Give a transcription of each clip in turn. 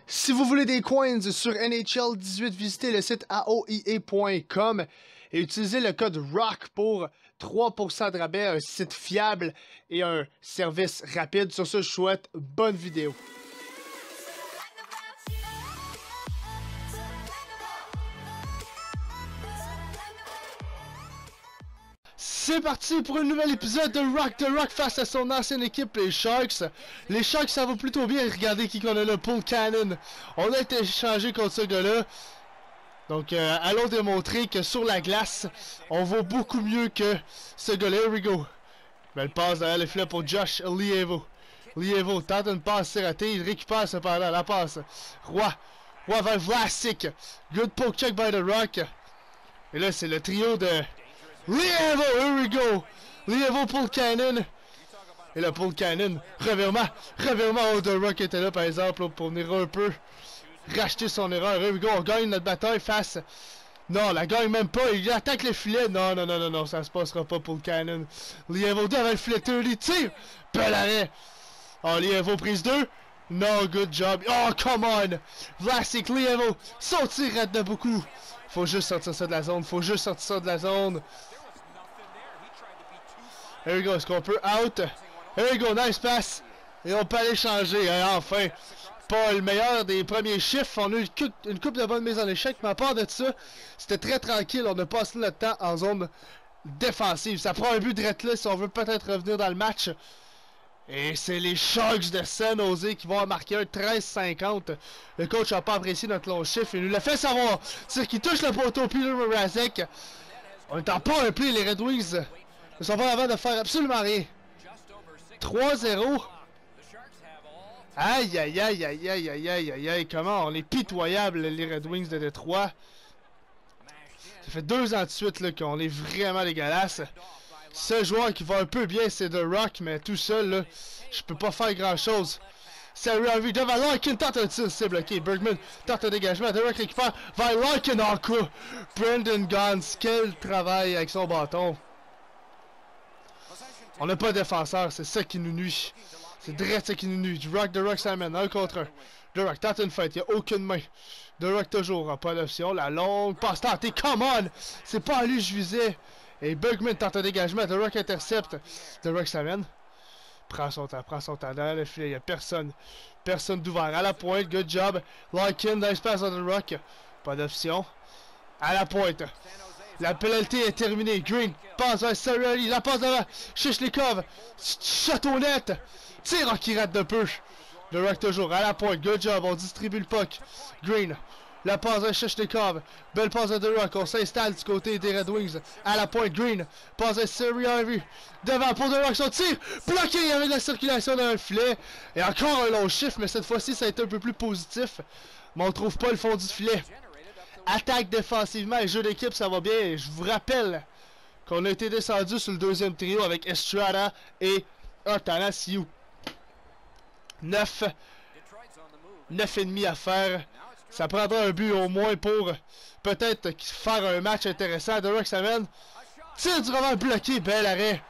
Si vous voulez des coins sur NHL 18, visitez le site aoie.com et utilisez le code ROCK pour 3% de rabais, un site fiable et un service rapide. Sur ce, je souhaite bonne vidéo. C'est parti pour un nouvel épisode de Rock the Rock face à son ancienne équipe, les Sharks. Les Sharks, ça va plutôt bien. Regardez qui qu'on a là, Paul Cannon. On a été échangé contre ce gars-là. Donc, allons démontrer que sur la glace, on vaut beaucoup mieux que ce gars-là. Here we go. Belle passe derrière le filet pour Josh Lievo. Lievo tente une passe ratée. Il récupère cependant la passe. Roy vers Vlasic. Good poke check by the Rock. Et là, c'est le trio de Lievo, here we go! Lievo Paul Cannon. Et là, Paul Cannon, revirement, oh, The Rock était là, par exemple, pour venir un peu racheter son erreur. Here we go, on gagne notre bataille face. Non, la gagne même pas, il attaque le filet. Non, ça se passera pas, Paul Cannon. Lievo devant le filet, 30, tire! Bel arrêt! Oh, Lievo, prise 2. No, good job. Oh, come on! Vlasic, Lievo, son tir rate de beaucoup. Faut juste sortir ça de la zone, Here we go, est-ce qu'on peut out? Here we go, nice pass. Et on peut aller changer, hein, enfin. Pas le meilleur des premiers chiffres. On a eu une couple de bonnes mises en échec, mais à part de ça, c'était très tranquille. On a passé notre temps en zone défensive. Ça prend un but de là si on veut peut-être revenir dans le match. Et c'est les Sharks de San Jose qui vont marquer un 13-50. Le coach n'a pas apprécié notre long chiffre. Il nous l'a fait savoir. C'est qu'il touche le poteau. Peter Mrazek. On est en power play. Les Red Wings ne sont pas avant de faire absolument rien. 3-0. Aïe. Comment on est pitoyable, les Red Wings de Détroit. Ça fait 2 ans de suite là qu'on est vraiment dégueulasse. Ce joueur qui va un peu bien, c'est The Rock, mais tout seul, là, je peux pas faire grand-chose. C'est Ravi devant Larkin, tente un tir, c'est bloqué. Bergman tente un dégagement, The Rock récupère vers Larkin en coup. Brendan Gaunce, quel travail avec son bâton. On n'a pas de défenseur, c'est ça qui nous nuit. C'est direct ça qui nous nuit. The Rock s'amène, 1 contre 1. The Rock tente une fête, il n'y a aucune main. The Rock toujours, pas d'option. La longue passe tentée, come on! C'est pas à lui que je visais. Et Bergman tente un dégagement, The Rock intercepte. The Rock s'amène. Prend son temps derrière le filet, il n'y a personne. Personne d'ouvert. À la pointe, good job. Larkin, nice pass à The Rock. Pas d'option. À la pointe. La pénalité est terminée. Green passe vers Sarali. La passe devant. Chichlikov. Château net. Tire qui rate de peu. The Rock toujours à la pointe. Good job. On distribue le puck. Green. La passe de Chichnikov. Belle passe de The Rock. On s'installe du côté des Red Wings. À la pointe, Green. Passe de Sarali. Devant pour The Rock. Son tir. Bloqué avec la circulation dans le filet. Et encore un long chiffre. Mais cette fois-ci, ça a été un peu plus positif. Mais on ne trouve pas le fond du filet. Attaque défensivement et jeu d'équipe, ça va bien. Et je vous rappelle qu'on a été descendu sur le deuxième trio avec Estrada et Athanasiou. 9,5 à faire. Ça prendra un but au moins pour peut-être faire un match intéressant. The Rock s'amène. Tire du revers bloqué. Bel arrêt.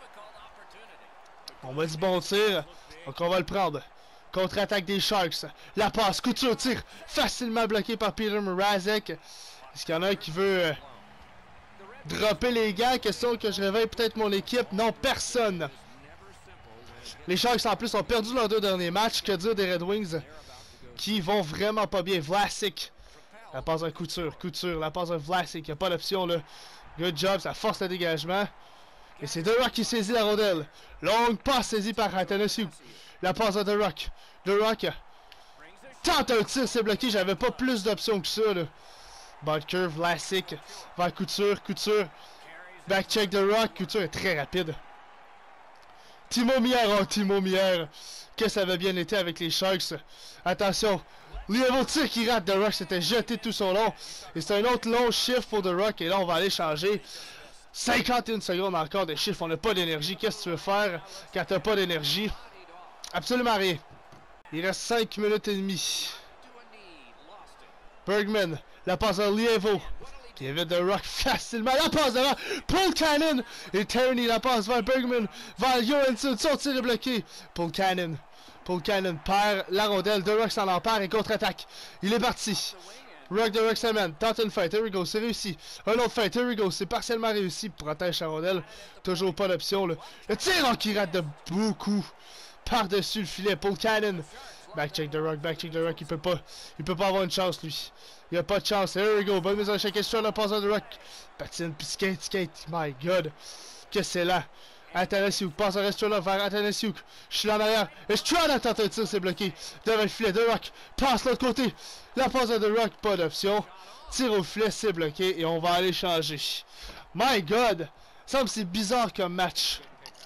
On m'a dit bon tir. Donc on va le prendre. Contre-attaque des Sharks. La passe. Couture tir. Facilement bloqué par Peter Mrazek. Est-ce qu'il y en a un qui veut dropper les gants? Question que je réveille peut-être mon équipe. Non, personne. Les Sharks en plus ont perdu leurs 2 derniers matchs. Que dire des Red Wings qui vont vraiment pas bien. Vlasic. La passe de couture. La passe de Vlasic. Il n'y a pas d'option là. Good job. Ça force le dégagement. Et c'est The Rock qui saisit la rondelle. Longue passe saisie par Athanasiou. La passe de The Rock. The Rock tente un tir, c'est bloqué. J'avais pas plus d'options que ça là. Butker, Vlasic. Vers couture. Back check The Rock. Couture est très rapide. Timo Meier. Que ça avait bien été avec les Sharks. Attention. Lievo tir qui rate. The Rock s'était jeté tout son long. Et c'est un autre long chiffre pour The Rock. Et là, on va aller changer. 51 secondes encore de chiffre. On n'a pas d'énergie. Qu'est-ce que tu veux faire quand t'as pas d'énergie? Absolument rien. Il reste 5 minutes et demie. Bergman. La passe à Lievo. Qui évite The Rock facilement. La passe devant. Paul Cannon. Et Tierney. La passe vers Bergman. Vers Johansson. Son tir est bloqué. Paul Cannon. Paul Cannon perd la rondelle. The Rock s'en empare et contre-attaque. Il est parti. Rock The Rock s'amène. Tente une fight. Here we go. C'est réussi. Un autre fight. Here we go. C'est partiellement réussi. Protège la rondelle. Toujours pas d'option. Le tir qui rate de beaucoup. Par-dessus le filet. Paul Cannon. Backcheck The Rock. Backcheck The Rock. Il peut pas avoir une chance, lui. Il a pas de chance. Here we go. Bonne mise en échec. Estrada passe à The Rock. Patine puis skate. My God. Que c'est là. Athanasiuk passe à Estrada vers Athanasiuk. Je suis là en arrière. Estrada tente un tir, c'est bloqué. Devant le filet. The Rock passe l'autre côté. La passe à The Rock, pas d'option. Tir au filet, c'est bloqué. Et on va aller changer. My God. Ça me c'est bizarre comme match.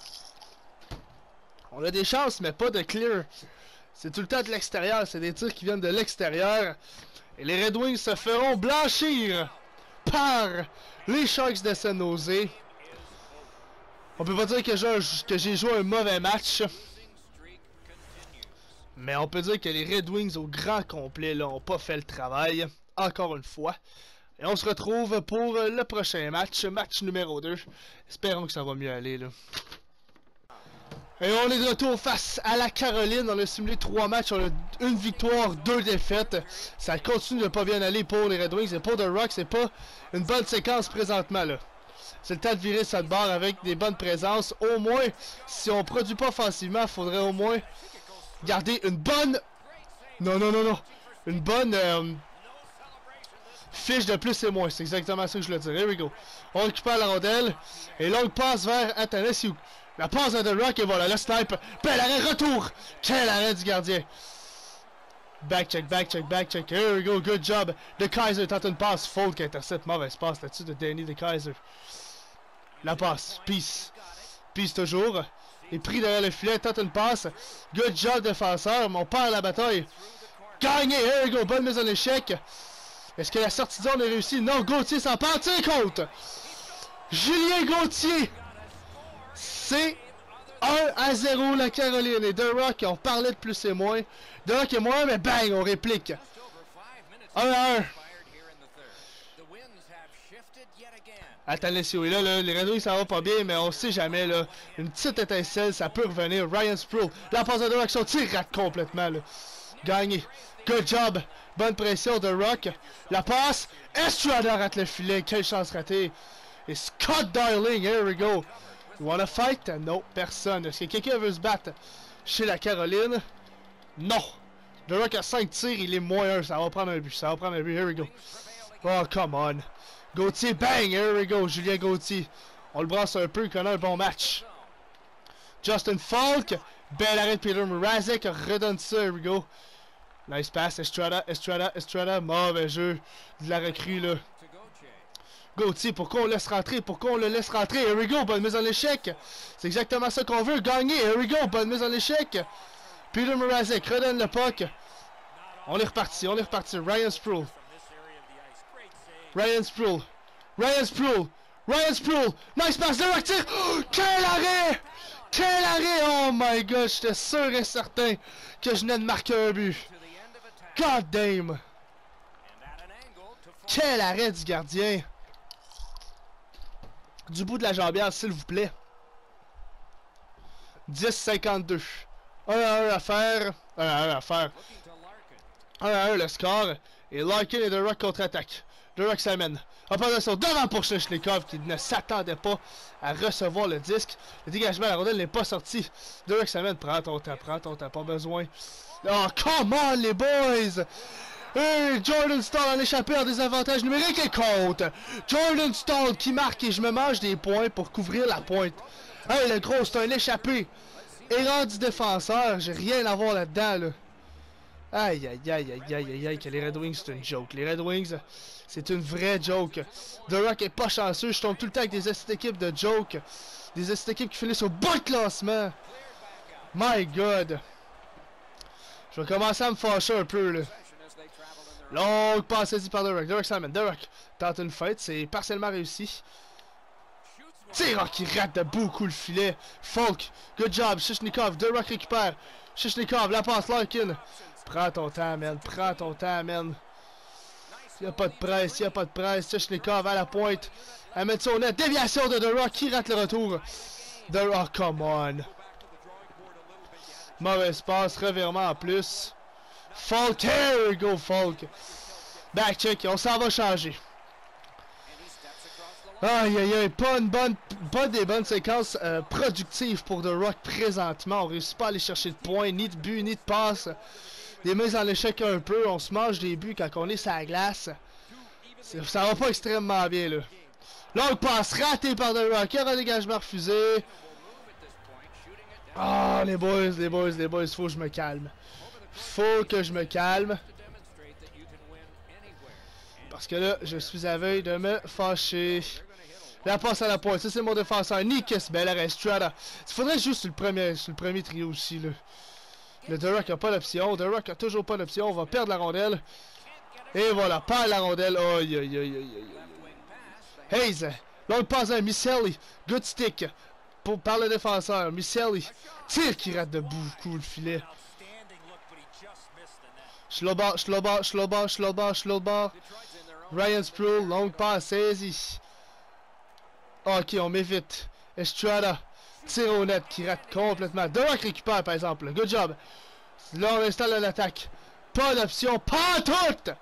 On a des chances, mais pas de clear. C'est tout le temps de l'extérieur. C'est des tirs qui viennent de l'extérieur. Et les Red Wings se feront blanchir par les Sharks de San Jose. On peut pas dire que j'ai joué un mauvais match. Mais on peut dire que les Red Wings au grand complet là, ont pas fait le travail. Encore une fois. Et on se retrouve pour le prochain match. Match numéro 2. Espérons que ça va mieux aller là. Et on est de retour face à la Caroline. On a simulé 3 matchs. On a une victoire, 2 défaites. Ça continue de pas bien aller pour les Red Wings. Et pour The Rock, c'est pas une bonne séquence présentement là. C'est le temps de virer cette barre avec des bonnes présences. Au moins, si on produit pas offensivement, il faudrait au moins garder une bonne... Non. Une bonne fiche de plus et moins. C'est exactement ça que je voulais dire. Here we go. On récupère la rondelle. Et longue passe vers Athanasiuk. La passe à The Rock et voilà, le snipe. Bel arrêt, retour. Quel arrêt du gardien. Backcheck. Here we go, good job. De Kaiser tente une passe. Fold qui intercepte. Mauvaise passe là-dessus de Danny de Kaiser. La passe. Peace toujours. Et pris derrière le filet. Tente une passe. Good job, défenseur. Mais on perd la bataille. Gagné. Here we go. Bonne mise en échec. Est-ce que la sortie de zone est réussie? Non, Gauthier s'en part. Tiens compte. Julien Gauthier. C'est 1-0 la Caroline. Et The Rock, on parlait de plus et moins. The Rock et moins, mais bang, on réplique. 1-1. Athanasiuk. Et là, les Red Wings, ça va pas bien, mais on sait jamais, là. Une petite étincelle, ça peut revenir. Ryan Sproul. La passe de The Rock, son tir rate complètement, là. Gagné. Good job. Bonne pression de Rock. La passe. Estrada rate le filet. Quelle chance ratée. Et Scott Darling. Here we go. You wanna fight? Non, personne. Est-ce que quelqu'un veut se battre chez la Caroline? Non. The Rock a 5 tirs, il est -1. Ça va prendre un but. Here we go. Oh, come on. Gauthier, bang! Here we go. Julien Gauthier. On le brasse un peu, il connaît un bon match. Justin Falk. Bel arrêt de Peter Mrazek. Redonne ça. Here we go. Nice pass. Estrada. Mauvais jeu de la recrue, là. Gauthier, pourquoi on laisse rentrer? Here we go. Bonne mise en échec. C'est exactement ça qu'on veut. Gagner. Here we go. Bonne mise en échec. Peter Mrazek redonne le puck. On est reparti. Ryan Sproul. Nice pass. The Rock tire. Oh, quel arrêt! Oh my god. J'étais sûr et certain que je venais de marquer un but. God damn. Quel arrêt du gardien. Du bout de la jambière, s'il vous plaît. 10-52. 1-1 à faire. 1-1 le score. Et Larkin et The Rock contre-attaque. The Rock s'amène. Opposition devant pour Shishnikov qui ne s'attendait pas à recevoir le disque. Le dégagement à la rondelle n'est pas sorti. The Rock s'amène. Prends ton temps. Pas besoin. Oh, come on les boys! Hey, Jordan Staal en échappé en désavantage numérique et compte. Jordan Staal qui marque et je me mange des points pour couvrir la pointe. Hey, le gros, c'est un échappé. Erreur du défenseur, j'ai rien à voir là-dedans, là. Aïe, que les Red Wings, c'est une joke. Les Red Wings, c'est une vraie joke. The Rock est pas chanceux, je tombe tout le temps avec des équipes de joke. Des équipes qui finissent au bas de classement. My God. Je vais commencer à me fâcher un peu, là. Longue passe saisie par The Rock. The Rock s'amène. The Rock tente une fête. C'est partiellement réussi. Tir qui rate de beaucoup le filet. Falk. Good job. Shishnikov. The Rock récupère. Shishnikov. La passe. Larkin. Prends ton temps, man. S'il n'y a pas de presse. Shishnikov à la pointe. Elle met son net. Déviation de The Rock qui rate le retour. The Rock, come on. Mauvaise passe, revirement en plus. Falk, here we go, Falk. Back check, on s'en va changer. Aïe aïe aïe, pas des bonnes séquences productives pour The Rock présentement. On réussit pas à aller chercher de points, ni de but, ni de passe. Des mises en échec un peu, on se mange des buts quand on est sur la glace. Ça va pas extrêmement bien là. Longue passe ratée par The Rock, un dégagement refusé. Ah, les boys, faut que je me calme. Faut que je me calme. Parce que là, je suis à veille de me fâcher. La passe à la pointe, ça c'est mon défenseur. Nikes, belle arrêt, Strada. Il faudrait juste sur le premier trio aussi, là. Le The Rock a pas d'option. The Rock a toujours pas d'option. On va perdre la rondelle. Et voilà, perd la rondelle. Aïe, aïe, aïe, aïe, aïe. Hayes, longue passe à Misselli. Good stick. Par le défenseur. Misselli. Tire qui rate de beaucoup le filet. Slow bar. Ryan Sproul, longue passe, saisie. Ok, on met vite. Estrada, tire au net qui rate complètement. The Rock récupère par exemple. Good job. Là, on installe l'attaque. Pas d'option, pas toute!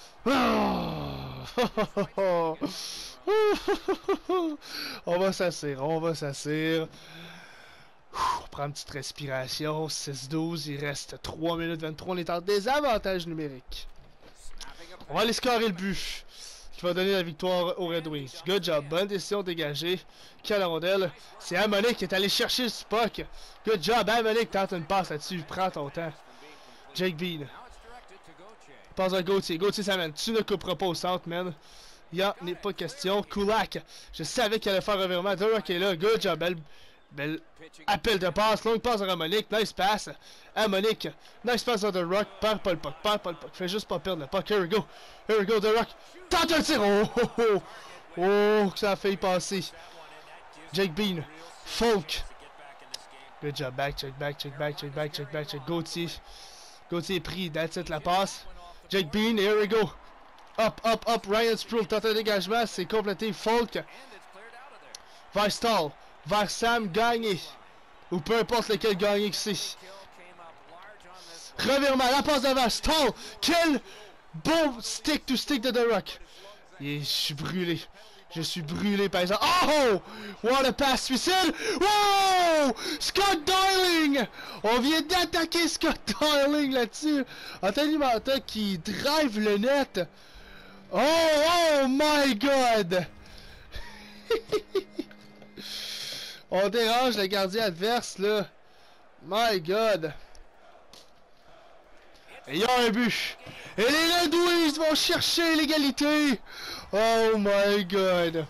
On va s'asseoir, On prend une petite respiration. 6-12, il reste 3 minutes 23. On est en désavantage numérique. On va aller scorer le but qui va donner la victoire aux Red Wings. Good job, bonne décision dégagée. Quelle rondelle. C'est Hamonic qui est allé chercher le puck. Good job, Hamonic tente une passe là-dessus. Prends ton temps. Jake Bean. Passe à Gauthier. Gauthier s'amène. Tu ne couperas pas au centre, man. Il n'y en a pas question. Kulak. Je savais qu'il allait faire un revirement. The Rock est là. Good job. Belle appel de passe. Longue passe à Hamonic. Nice pass. Hamonic. Nice pass à The Rock. Perds pas le puck. Fais juste pas perdre le puck. Here we go. The Rock. Tente un tir. Oh, que ça a failli passer. Jake Bean. Falk. Good job. Check back. Gauthier. Gauthier est pris. That's it, la passe. Jake Bean. Here we go. Up. Ryan Sproul. Tente un dégagement. C'est complété. Falk. Vers Stahl. Vers Sam Gagné. Ou peu importe lequel Gagné que c'est. Revirement. La passe devant. Stahl. Quel bon stick to stick de The Rock. Je suis brûlé. Par exemple. Oh! What a pass suicide! Wow! Scott Darling! On vient d'attaquer Scott Darling là-dessus. Anthony Manta qui drive le net. Oh my god! On dérange le gardien adverse là. My god! Et il y a un but. Et les Red Wings vont chercher l'égalité. Oh my god.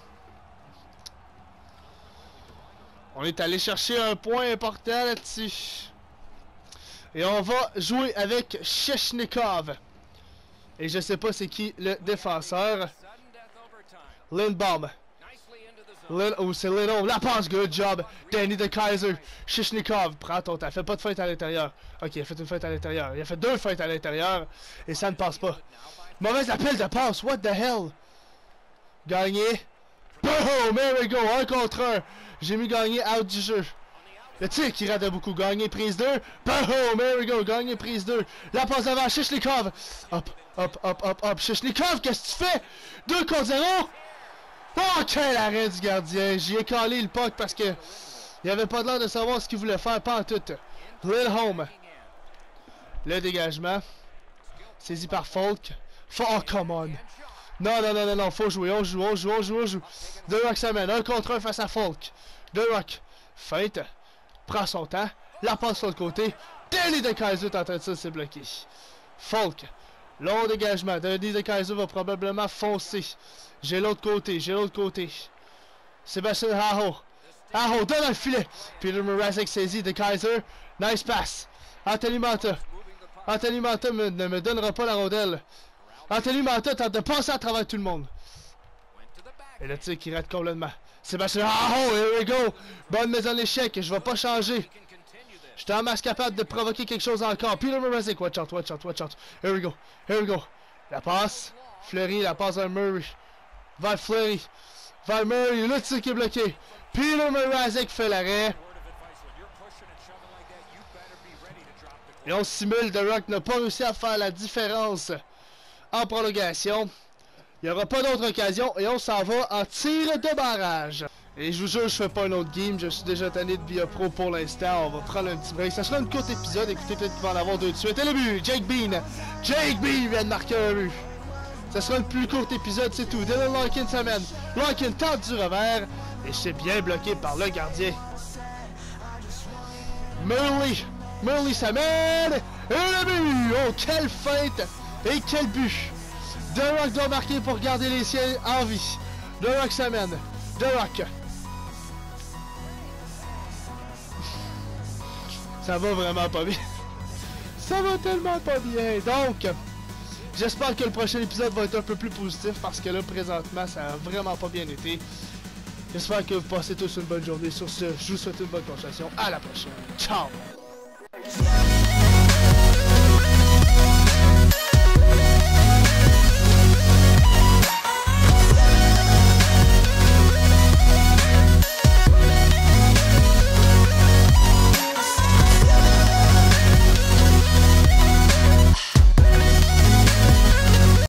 On est allé chercher un point important là-dessus. Et on va jouer avec Shechnikov. Et je sais pas c'est qui le défenseur. Lindbaum. C'est Lindholm. La passe, good job. Danny de Kaiser. Shechnikov. Prends ton temps. Fais pas de feinte à l'intérieur. Ok, il a fait une feinte à l'intérieur. Il a fait 2 feintes à l'intérieur. Et ça ne passe pas. Mauvais appel de passe. What the hell? Gagné. Boom! There we go. 1 contre 1. J'ai mis Gagné out du jeu. Le tir qui rate beaucoup. Gagné, prise 2. Boom! There we go. Gagné, prise 2. La passe avant. Shechnikov. Up. Shechnikov, qu'est-ce que tu fais? 2 contre 0. Oh, quel arrêt du gardien. J'y ai calé le puck parce que il avait pas l'air de savoir ce qu'il voulait faire. Pas en tout. Lindholm. Le dégagement. Saisi par Falk. Oh, come on. Non. Faut jouer. On joue. The Rock s'amène. 1 contre 1 face à Falk. The Rock. Feinte. Prend son temps. La passe sur le côté. Danny de Kaiser tente de ça, c'est bloqué. Falk. Long dégagement. Danny de Kaiser va probablement foncer. J'ai l'autre côté. Sébastien Aho. Aho dans le filet. Peter Mrazek saisit de Kaiser. Nice pass. Anthony Manta ne me donnera pas la rondelle. Anthony Manta tente de passer à travers tout le monde. Et le tir qui rate complètement. Sébastien Aho, here we go. Bonne mise en échec. Je vais pas changer. Je suis en masse capable de provoquer quelque chose encore. Peter Mrazek, watch out. Here we go. La passe. Fleury, la passe vers Murray. Vers Fleury. Vers Murray. Le tir qui est bloqué. Peter Mrazek fait l'arrêt. Et on simule, The Rock n'a pas réussi à faire la différence en prolongation. Il n'y aura pas d'autre occasion et on s'en va en tir de barrage. Et je vous jure, je fais pas un autre game, je suis déjà tanné de Via Pro pour l'instant. On va prendre un petit break. Ça sera une courte épisode, écoutez, peut-être qu'il va en avoir deux de suite. Et le but, Jake Bean! Jake Bean vient de marquer un but. Ça sera le plus court épisode, c'est tout. Dylan Larkin s'amène. Larkin tente du revers et c'est bien bloqué par le gardien. Murley s'amène. Et le but! Oh, quelle feinte! Et quel but! The Rock doit marquer pour garder les siens en vie. The Rock s'amène. The Rock. Ça va vraiment pas bien. Ça va tellement pas bien. Donc, j'espère que le prochain épisode va être un peu plus positif parce que là, présentement, ça a vraiment pas bien été. J'espère que vous passez tous une bonne journée. Sur ce, je vous souhaite une bonne continuation. À la prochaine. Ciao!